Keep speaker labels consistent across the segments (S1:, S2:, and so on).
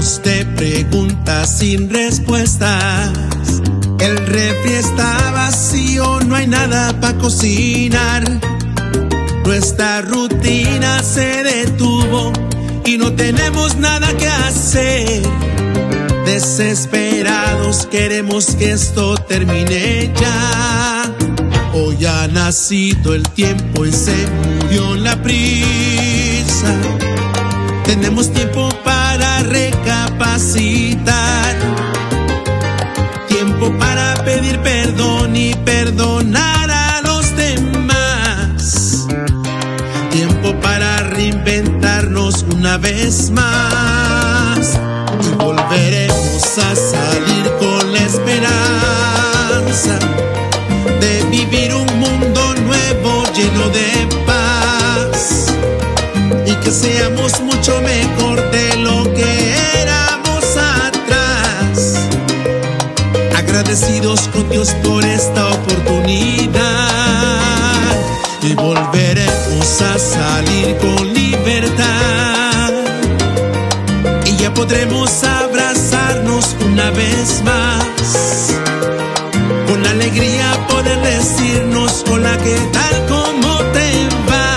S1: llenamos de preguntas sin respuestas. El refri está vacío, no hay nada para cocinar. Nuestra rutina se detuvo y no tenemos nada que hacer. Desesperados queremos que esto termine ya. Hoy ha nacido el tiempo y se murió la prisa. Tenemos tiempo para recapacitar, tiempo para pedir perdón y perdonar a los demás, tiempo para reinventarnos una vez más. Y volveremos a salir con la esperanza de vivir un mundo nuevo lleno de paz, y que seamos mucho mejor de lo que éramos atrás. Agradecidos con Dios por esta oportunidad, y volveremos a salir con libertad, y ya podremos abrazarnos una vez más. Con alegría poder decirnos hola, ¿qué tal? ¿Cómo te va?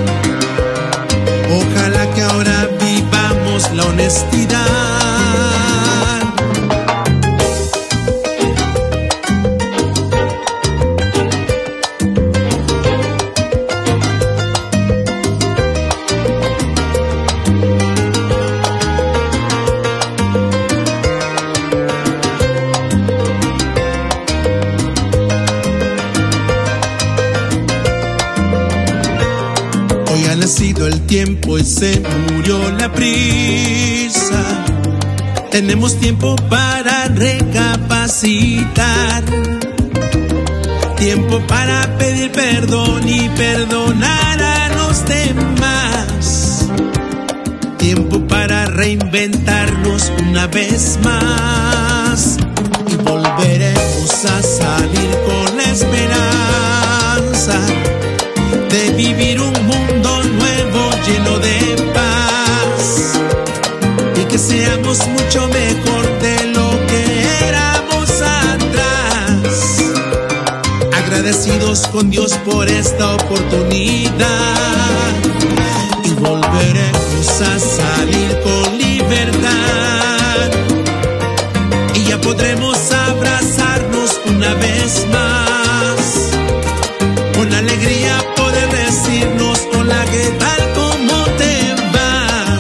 S1: Ojalá que ahora vivamos la honestidad. Ha nacido el tiempo y se murió la prisa. Tenemos tiempo para recapacitar, tiempo para pedir perdón y perdonar a los demás, tiempo para reinventarnos una vez más. Y volveremos a salir con la esperanza de vivir un mundo nuevo lleno de paz, y que seamos mucho mejor de lo que éramos atrás. Agradecidos con Dios por esta oportunidad, y volveremos a salir con libertad, y ya podremos abrazarnos una vez más. Con alegría poder decirnos hola, ¿qué tal? ¿Cómo te va?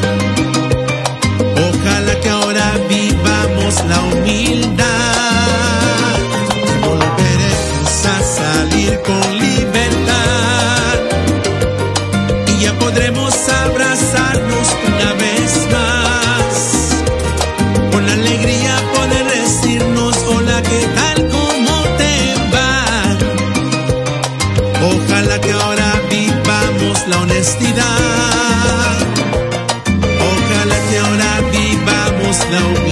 S1: Ojalá que ahora vivamos la humildad. Volveremos a salir con libertad, y ya podremos abrazarnos una vez más. Con alegría poder decirnos hola, ¿qué tal? ¿Cómo te va? Ojalá que ahora vivamos la honestidad. Ojalá que ahora vivamos la humildad.